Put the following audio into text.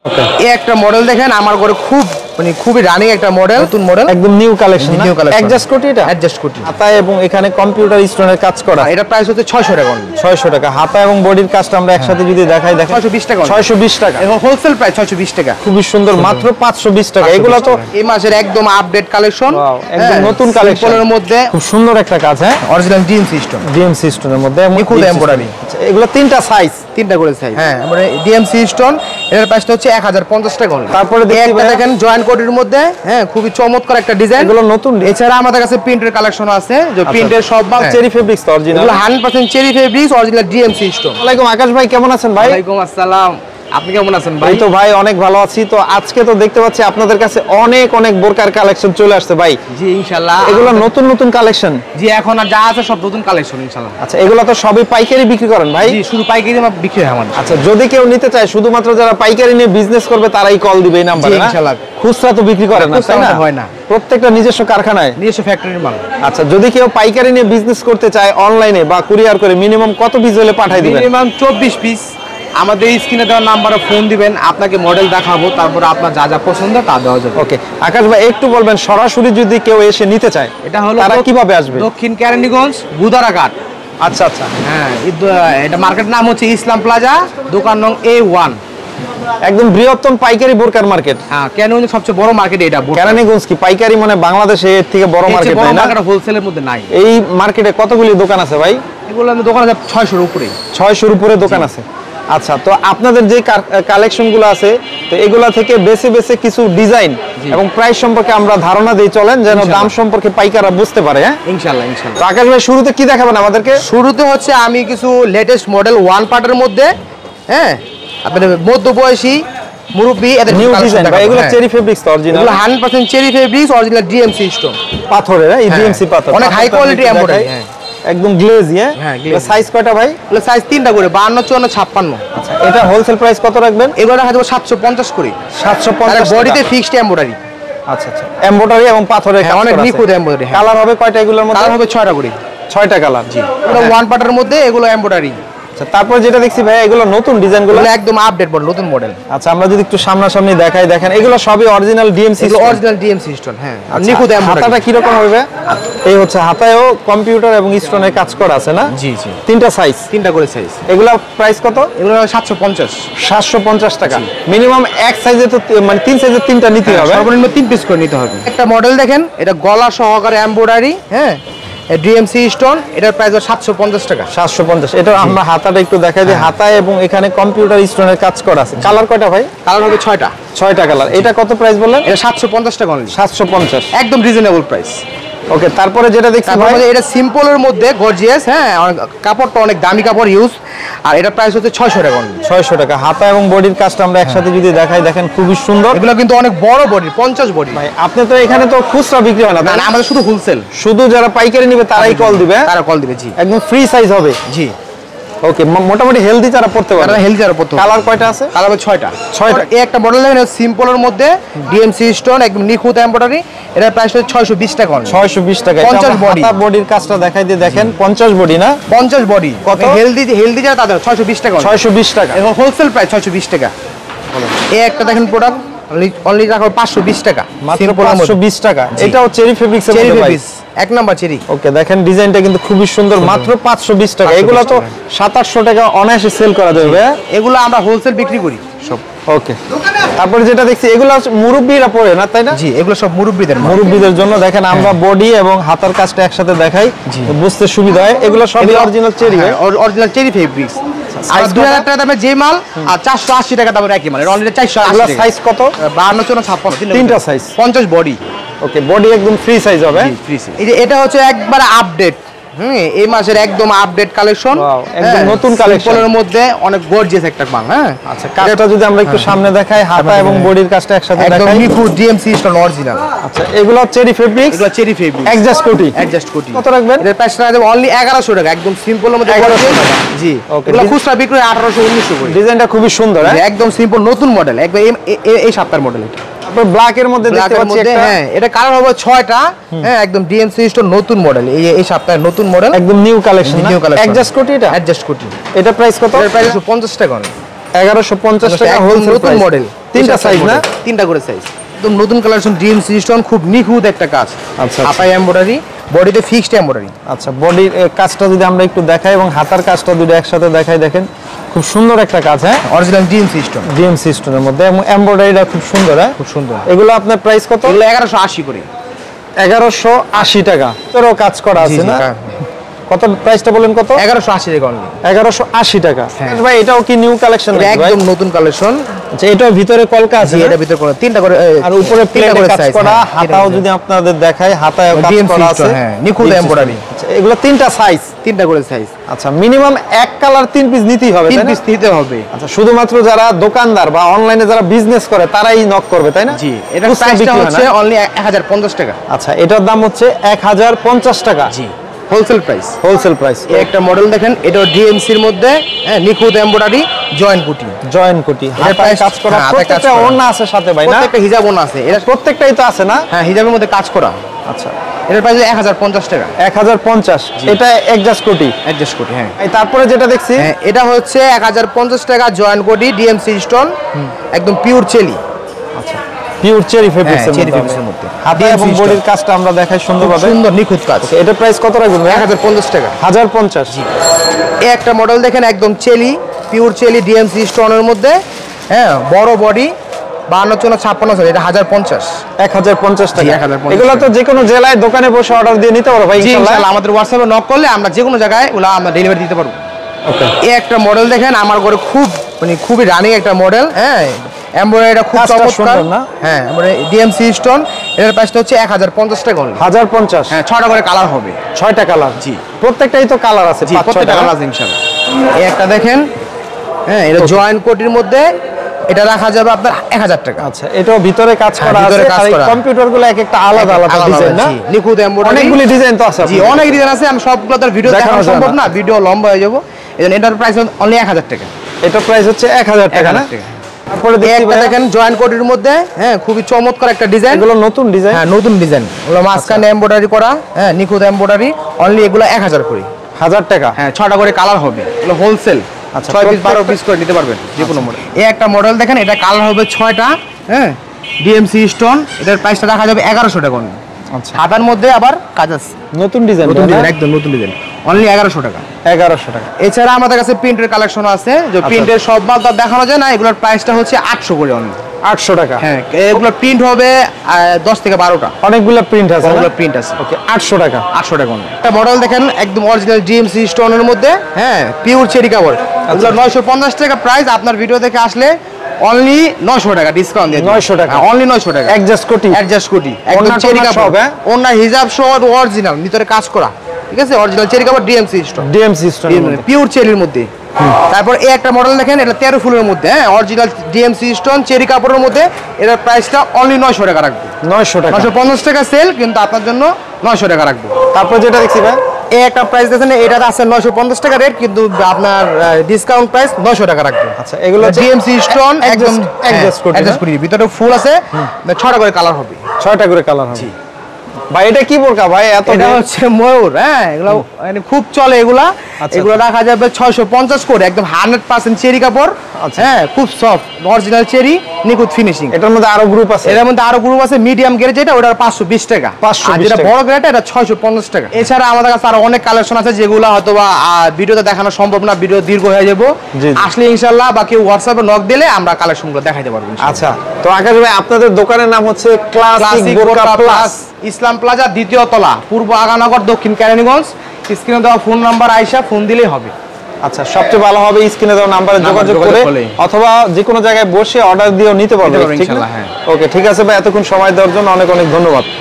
ওকে, এই একটা মডেল দেখেন আমার ঘরে খুব মানে খুবই রানিং একটা মডেল, নতুন মডেল, একদম new collection. New collection adjust কোটি, এটা অ্যাডজাস্ট কোটি হাতা এবং এখানে কম্পিউটার স্টোনের কাজ করা। এটা প্রাইস হচ্ছে 600 টাকা। 600 টাকা হাতা এবং বডির কাজটা আমরা একসাথে যদি দেখাই, দেখেন 620 টাকা। 620 টাকা এবং হোলসেল প্রাইস 620 টাকা। খুবই সুন্দর, মাত্র 520 টাকা। এগুলো তো এই মাসের একদম আপডেট কালেকশন, একদম নতুন কালেকশনের মধ্যে খুব সুন্দর একটা কাজ। হ্যাঁ, অরিজিনাল ডিএমসি স্টোন, ডিএমসি স্টোনের মধ্যে নিখুঁত এমব্রয়ডারি। এগুলো তিনটা সাইজ, তিনটা করে সাইজ। হ্যাঁ, মানে ডিএমসি স্টোন, এটার প্রাইসটা হচ্ছে 1050 টাকা। তারপরে দেখেন জয়েন্ট কোটির মধ্যে, হ্যাঁ, খুবই চমৎকার একটা ডিজাইন। এগুলো নতুন। এছাড়া আমাদের কাছে প্রিন্টের কালেকশন আছে, যে প্রিন্টের সব মাল চেরি ফেব্রিক্স অরিজিনাল, এগুলো 100% cherry fabrics original DMC stone. আসসালামু আলাইকুম আকাশ ভাই, কেমন আছেন ভাই? ওয়ালাইকুম আসসালাম, আপনি কেমন আছেন ভাই? এই তো ভাই অনেক ভালো আছি। তো আজকে তো দেখতে পাচ্ছি আপনাদের কাছে অনেক অনেক বোরকার কালেকশন চলে আসছে ভাই। জি ইনশাআল্লাহ, এগুলো নতুন নতুন কালেকশন। জি, এখন আর যা আছে সব নতুন কালেকশন ইনশাআল্লাহ। আচ্ছা, এগুলো তো সবই পাইকারি বিক্রি করেন ভাই? জি, শুধু পাইকারি বিক্রি হয় আমাদের। আচ্ছা, যদি কেউ নিতে চায়, শুধুমাত্র যারা পাইকারি নিয়ে বিজনেস করবে তারাই কল দিবে এই নম্বরে, না? ইনশাআল্লাহ। খুচরা তো বিক্রি করেন না, তাই না? হয় না, প্রত্যেকটা নিজস্ব কারখানায়, নিজস্ব ফ্যাক্টরির মাল। আচ্ছা, যদি কেউ পাইকারি নিয়ে বিজনেস করতে চায় অনলাইনে বা কুরিয়ার করে, মিনিমাম কত পিস হলে পাঠাই দিবেন? Minimum 24 piece. আমাদের স্ক্রিনে দেওয়া নাম্বারে ফোন দিবেন, আপনাকে মডেল দেখাবো, তারপর আপনার যা যা পছন্দ তা দেওয়া যাবে। ওকে আকাশ ভাই, একটু বলবেন সরাসরি যদি কেউ এসে নিতে চায়, এটা হলো তারা কিভাবে আসবে? দক্ষিণ কেরানীগঞ্জ বুদারাঘাট। আচ্ছা আচ্ছা, হ্যাঁ, এটা মার্কেটের নাম হচ্ছে ইসলাম প্লাজা, দোকান নং A1। একদম বৃহত্তম পাইকারি বোরকার মার্কেট। হ্যাঁ, কেরানীগঞ্জের সবচেয়ে বড় মার্কেট এটা। কেরানীগঞ্জ কি পাইকারি মানে বাংলাদেশে এর থেকে বড় মার্কেট নাই না? হোলসেলের মধ্যে নাই। এই মার্কেটে কতগুলি দোকান আছে ভাই? এগুলো দোকান আছে 600-এর উপরে। 600-এর উপরে দোকান আছে। আচ্ছা, তো আপনাদের যে কালেকশনগুলো আছে, তো এগুলা থেকে বেছে বেছে কিছু ডিজাইন এবং প্রাইস সম্পর্কে আমরা ধারণা দেই, চলেন, যেন দাম সম্পর্কে পাইকাররা বুঝতে পারে। হ্যাঁ ইনশাআল্লাহ ইনশাআল্লাহ। তো আকাশ ভাই, শুরুতে কি দেখাবেন আমাদেরকে? শুরুতে হচ্ছে আমি কিছু লেটেস্ট মডেল ওয়ান পার্টের মধ্যে, হ্যাঁ, আপনাদের মধ্যবয়সী মুরব্বি, এদের নিউ ডিজাইন ভাই। এগুলো চেরি ফেব্রিক্স তো অরিজিনাল, এগুলো 100% cherry fabrics original DMC stone, পাথরের। হ্যাঁ, এই ডিএমসি পাথর, অনেক হাই কোয়ালিটি এমব্রয়ডারি। হ্যাঁ, একদম গ্লেজ। হ্যাঁ, সাইজ কয়টা ভাই? এগুলো সাইজ তিনটা করে, 52, 54, 56। আচ্ছা, এটা হোলসেল প্রাইস কত রাখবেন? এগুলো রাখা যাবে 750 করে। 750 বডিতে ফিক্সড এমব্রয়ডারি। আচ্ছা আচ্ছা, এমব্রয়ডারি এবং পাথরের কাজ, অনেক নিখুঁত এমব্রয়ডারি। কালার হবে কয়টা এগুলোর মধ্যে? কালার হবে 6টা করে। 6টা কালার। জি, এটা ওয়ান পার্টের মধ্যে, এগুলো এমব্রয়ডারি। আচ্ছা, তারপর যেটা দেখছি ভাই, এগুলো নতুন ডিজাইনগুলো একদম আপডেট মডেল, নতুন মডেল। আচ্ছা, আমরা যদি একটু সামনাসামনি দেখাই, দেখেন এগুলো সবই অরিজিনাল ডিএমসি, এগুলো অরিজিনাল ডিএমসি স্টোন। হ্যাঁ, নিখুঁত এমব্রয়ডারি। হাতাটা কি রকম হবে? এই হচ্ছে হাতায়ও কম্পিউটার এবং স্টোনের কাজ করা আছে, না? জি জি, তিনটা সাইজ, তিনটা করে সাইজ। এগুলা প্রাইস কত? এগুলো 750। 750 টাকা। মিনিমাম এক সাইজে তো মানে তিন সাইজের তিনটা নিতে হবে, সর্বনিম্ন 3 পিস করে নিতে হবে। একটা মডেল দেখেন, এটা গলা সহকারে এমব্রয়ডারি। হ্যাঁ, ডিএমসি স্টোন, এটার প্রাইস 750 টাকা। 750। এটা আমরা হাতাটা একটু দেখাই দিই। হাতায় এবং এখানে কম্পিউটার স্টোনের কাজ করা আছে। কালার কয়টা ভাই? কালার হবে 6টা। 6টা কালার। এটা কত প্রাইস বললেন? এটা 750 টাকা অনলি। 750, একদম রিজনেবল প্রাইস। ওকে, তারপরে যেটা দেখছি ভাই, এটা সিম্পলের মধ্যে গর্জিয়াস। হ্যাঁ, কাপড়টা অনেক দামি কাপড় ইউজ, আর এটা প্রাইস হচ্ছে 600 টাকা অনলি। 600 টাকা। হাতা এবং বডির কাজটা আমরা একসাথে যদি দেখাই, দেখেন খুবই সুন্দর। এগুলো কিন্তু অনেক বড় বডি, 50 বডি। ভাই, আপনি তো এখানে তো খুচরা বিক্রি হয় না? না, আমাদের শুধু হোলসেল। শুধু যারা পাইকারি নেবে তারাই কল দিবে, তারা কল দিবে। জি, একদম ফ্রি সাইজ হবে। জি, ওকে, মোটামুটি হেলদি যারা পড়তে পারে, হেলদি যারা পড়তে। কালার কয়টা আছে? কালার হবে 6টা। 6টা। এই একটা মডেল দেখেন, সিম্পলের মধ্যে ডিএমসি স্টোন, একদম নিখুঁত এমব্রয়ডারি। এটার প্রাইস হচ্ছে 620 টাকা। 620 টাকা। 50 বডি। হাতা বডির কাজটা দেখাই দিয়ে, দেখেন 50 বডি, না? 50 বডি। কত? হেলদি যারা তাদের 620 টাকা। 620 টাকা। এবং হোলসেল প্রাইস 620 টাকা। এই একটা দেখেন প্রোডাক্ট অনলি রাখা 520 টাকা, মাত্র 520 টাকা। এটাও চেরি ফেব্রিক্স এর মধ্যে ভাই, এক নাম্বার চেরি। ওকে, দেখেন ডিজাইনটা কিন্তু খুবই সুন্দর, মাত্র 520 টাকা। এগুলো তো 700-800 টাকা অনায়াসে সেল করা যাবে। এগুলো আমরা হোলসেল বিক্রি করি সব। ওকে, তারপরে যেটা দেখছি, এগুলো মুরব্বিরা পরে না, তাই না? জি, এগুলো সব মুরব্বিদের জন্য। দেখেন আমরা বডি এবং হাতার কাজটা একসাথে দেখাই, বুঝতে সুবিধা হয়। এগুলো সবই original cherry, original cherry fabrics. আর 2000 টাকা দামে যে মাল, আর 480 টাকা দামের একই মাল। এটা অনলি 480 টাকা। সাইজ কত? 52, 54, 56, তিনটা সাইজ। 50 বডি। ওকে, বডি একদম ফ্রি সাইজ হবে। Free size. এটা হচ্ছে একবার আপডেট। এই মাসের একদম আপডেট কালেকশন, একদম নতুন কালেকশনের মধ্যে অনেক গর্জিয়াস একটা মাল। হ্যাঁ, আচ্ছা, কাজটা যদি আমরা একটু সামনে দেখাই, হাতা এবং বডির কাজটা একসাথে দেখাই, একদম নিখুঁত ডিএমসি স্টোন অরিজিনাল। আচ্ছা, এগুলো চেরি ফেব্রিক্স, এগুলো চেরি ফেব্রিক্স, অ্যাডজাস্ট কোটি। কত রাখবেন? এর প্রাইস রাখা যাবে অনলি 1100 টাকা, একদম সিম্পলের মধ্যে 1100 টাকা। জি, ওকে। এগুলো খুচরা বিক্রি 1800, 1900 করে। ডিজাইনটা খুবই সুন্দর, একদম সিম্পল, নতুন মডেল, একদম এই সপ্তাহের মডেল। এটা তারপর ব্ল্যাক এর মধ্যে দেখতে পাচ্ছি একটা। হ্যাঁ, এটা কালার হবে 6টা। হ্যাঁ, একদম ডিএমসি স্টোন, নতুন মডেল। এই সপ্তাহের নতুন মডেল, একদম নিউ কালেকশন। অ্যাডজাস্ট কোটি। এটা অ্যাডজাস্ট কোটি। এটা প্রাইস কত? এর প্রাইস 50 টাকা। 1150 টাকা হোলসেল নতুন মডেল। তিনটা সাইজ না, তিনটা করে সাইজ, একদম নতুন কালেকশন, ডিএমসি স্টোন, খুব নিখুঁত একটা কাজ। আচ্ছা, হাতায় এমব্রয়ডারি, বডিতে ফিক্সড এমব্রয়ডারি। আচ্ছা, বডির কাজটা যদি আমরা একটু দেখাই এবং হাতার কাজটা দুটো একসাথে দেখাই, দেখেন খুব সুন্দর একটা কাজ। হ্যাঁ, অরিজিনাল ডিএমসি স্টোন, ডিএমসি স্টোনের মধ্যে, এবং এমব্রয়ডারিটা খুব সুন্দর। হ্যাঁ, খুব সুন্দর। এগুলো আপনার প্রাইস কত? এগুলো 1180 করে। 1180 টাকা। তোরও কাজ করা আছে না? কত প্রাইসটা বলেন? কত? 1180 টাকা অনলি। 1180 টাকা। ভাই এটাও কি নিউ কালেকশন নাকি? একদম নতুন কালেকশন। আচ্ছা, এটার ভিতরে কলকা আছে? এটা ভিতরে করে তিনটা করে, আর উপরে প্লেটে কাজ করা। হাতাও যদি আপনাদের দেখাই, হাতায় কাজ করা আছে। হ্যাঁ, নিখুঁত এমব্রয়ডারি। আচ্ছা, এগুলো তিনটা সাইজ, তিনটা করে সাইজ। আচ্ছা, মিনিমাম এক কালার 3 পিস নিতেই হবে, 3 পিস নিতে হবে। আচ্ছা, শুধুমাত্র যারা দোকানদার বা অনলাইনে যারা বিজনেস করে তারাই নক করবে, তাই না? জি, এটা প্রাইসটা হচ্ছে অনলি 1050 টাকা। আচ্ছা, এটার দাম হচ্ছে 1050 টাকা। জি, হোলসেল প্রাইস। Wholesale price. একটা মডেল দেখেন, এটা ডিএমসি এর মধ্যে, হ্যাঁ, নিখুঁত এমব্রয়ডারি, জয়েন্ট কুটি। জয়েন্ট কুটি, হাতায় কাজ করা, প্রত্যেকটা ওড়না আছে সাথে ভাই না? প্রত্যেকটা হিজাব ওড়না আছে। এটা প্রত্যেকটাই তো আছে না? হ্যাঁ, হিজাবের মধ্যে কাজ করা। আচ্ছা, এটার প্রাইস 1050 টাকা। 1050। এটা অ্যাডজাস্ট কুটি? অ্যাডজাস্ট কুটি, হ্যাঁ। তারপরে যেটা দেখছি, হ্যাঁ, এটা হচ্ছে 1050 টাকা, জয়েন্ট কুটি, ডিএমসি স্টোন, একদম পিওর চেলি। আচ্ছা, পিওর চেরি ফেব্রিক্সের মধ্যে। হাতা এবং বডির কাজটা আমরা দেখাই সুন্দরভাবে, সুন্দর নিখুঁত কাজ। এটা প্রাইস কত রাখবেন? 1050 টাকা। 1050। জি, এই একটা মডেল দেখেন, একদম চেলি, পিওর চেলি, ডিএমসি স্টোনের মধ্যে, হ্যাঁ, বড় বডি, 52-56, এটা 1050। 1050 টাকা। 1050। এগুলো তো যে কোনো জেলায় দোকানে বসে অর্ডার দিয়ে নিতে পারো ভাই ইনশাআল্লাহ। আমাদের হোয়াটসঅ্যাপে নক করলে আমরা যে কোনো জায়গায় ওগুলো আমরা ডেলিভারি দিতে পারবো। ওকে। এই একটা মডেল দেখেন, আমার ঘরে খুব খুবই রানিং একটা মডেল। হ্যাঁ, এমব্রয়ডারিটা খুব চমৎকার না? হ্যাঁ, ডিএমসি স্টোন। এর প্রাইসটা হচ্ছে 1050 টাকা অনলি। 1050। হ্যাঁ, 6টা করে কালার হবে। 6টা কালার? জি, প্রত্যেকটাই তো কালার আছে? জি, প্রত্যেকটা কালার আছে ইনশাআল্লাহ। এই একটা দেখেন, হ্যাঁ, এটা জয়েন্ট কোটির মধ্যে, এটা রাখা যাবে আপনার 1000 টাকা। আচ্ছা, এটাও ভিতরে কাজ করা আছে, আর এই কম্পিউটারগুলো এক একটা আলাদা আলাদা ডিজাইন না? নিখুঁত এমব্রয়ডারি, অনেকগুলি ডিজাইন তো আছে। জি, অনেক ডিজাইন আছে, আমি সবগুলো তো ভিডিও দেখানো সম্ভব না, ভিডিও লম্বা হয়ে যাবে। এজন্য এটার প্রাইস অনলি 1000 টাকা। এটার প্রাইস হচ্ছে 1000 টাকা না? তারপরে দেখেন জয়েন্ট কোটির মধ্যে, হ্যাঁ, খুবই চমৎকার একটা ডিজাইন। এগুলো নতুন ডিজাইন? হ্যাঁ, নতুন ডিজাইন। এগুলো মাঝখানে এমব্রয়ডারি করা, হ্যাঁ, নিখুঁত এমব্রয়ডারি, অনলি এগুলো 1000 করে। 1000 টাকা? হ্যাঁ, 6টা করে কালার হবে, এগুলো হোলসেল। আচ্ছা, 6 পিস 12 পিস করে নিতে পারবেন যে কোনো মডেল। এই একটা মডেল দেখেন, এটা কালার হবে 6টা, হ্যাঁ, ডিএমসি স্টোন। এটার প্রাইসটা রাখা যাবে 1100 টাকা অনলি। আচ্ছা, হাতার মধ্যে আবার কাজ আছে, নতুন ডিজাইন, একদম নতুন ডিজাইন, অনলি 1100 টাকা। 1100 টাকা। এছাড়া আমাদের কাছে প্রিন্টের কালেকশন আছে, যে প্রিন্টের সব মাল তো দেখানো যায় না, এগুলোর প্রাইসটা হচ্ছে 800 করে অনলি। 800 টাকা? হ্যাঁ, এগুলো প্রিন্ট হবে 10 থেকে 12টা, অনেকগুলো প্রিন্ট আছে, অনেকগুলো প্রিন্ট আছে। ওকে, 800 টাকা। 800 টাকা অনলি। একটা মডেল দেখেন, একদম অরিজিনাল ডিএমসি স্টোনের মধ্যে, হ্যাঁ, পিওর চেরি কাপড়। এগুলো 950 টাকা প্রাইস। আপনার ভিডিও দেখে আসলে অনলি 900 টাকা ডিসকাউন্ট দিয়ে 900 টাকা, অনলি 900 টাকা। অ্যাডজাস্ট কোটি? অ্যাডজাস্ট কোটি, একদম চেরি কাপড়, ওন্না হিজাব সহ অরিজিনাল, ভিতরে কাজ করা, ঠিক আছে? অরিজিনাল চেরি কাপড়, DMC stone, DMC stone, pure চেরির মধ্যে। তারপর এই একটা মডেল দেখেন, এটা 13 ফুলের মধ্যে, হ্যাঁ, অরিজিনাল ডিএমসি স্টোন, চেরি কাপড়ের মধ্যে। এটার প্রাইসটা অনলি 900 টাকা রাখবো। 900 টাকা? 950 টাকা সেল, কিন্তু আপনার জন্য 900 টাকা রাখবো। তারপর যেটা দেখছি ভাই, এই একটা প্রাইস দেখেন, এটা আছে 950 টাকা রেট, কিন্তু আপনার ডিসকাউন্ট প্রাইস 900 টাকা রাখবো। আচ্ছা, এগুলো ডিএমসি স্টোন, একদম অ্যাডজাস্ট করি, ভিতরে ফুল আছে, 6টা করে কালার হবে। 6টা করে কালার হবে। ভাই এটা কি বোরকা ভাই? এটা হচ্ছে ময়ূর, হ্যাঁ, এগুলো মানে খুব চলে এগুলা। এগুলো রাখা যাবে 650 করে, একদম 100% চেরি কাপড়, হ্যাঁ, খুব সফট, অরিজিনাল চেরি, নিখুঁত ফিনিশিং। এটার মধ্যে আরো গ্রুপ আছে? এর মধ্যে আরো গ্রুপ আছে। মিডিয়াম গ্রেড যেটা, ওটা 520 টাকা। আর যেটা বড় গ্রেড, এটা 650 টাকা। এছাড়া আমাদের কাছে আরো অনেক কালেকশন আছে, যেগুলো হয়তো বা ভিডিওতে দেখানো সম্ভব না, ভিডিও দীর্ঘ হয়ে যাবো। আসলে ইনশাআল্লাহ বা কেউ হোয়াটসঅ্যাপে নক দিলে আমরা কালেকশনগুলো দেখাইতে পারবো। আচ্ছা, তো আকাশ ভাই, আপনাদের দোকানের নাম হচ্ছে ক্লাসিক বোরকা প্লাস, ইসলাম প্লাজা, 2য় তলা, পূর্ব আগানগর, দক্ষিণ কেরানীগঞ্জ। স্ক্রিনে দেওয়া ফোন নাম্বার আইসা ফোন দিলেই হবে। আচ্ছা, সবচেয়ে ভালো হবে স্ক্রিনে দেওয়া নাম্বারে যোগাযোগ করে, অথবা যে কোনো জায়গায় বসে অর্ডার দিয়েও নিতে পারবেন। ঠিক আছে? ওকে, ঠিক আছে ভাই, এতক্ষণ সময় দেওয়ার জন্য অনেক অনেক ধন্যবাদ।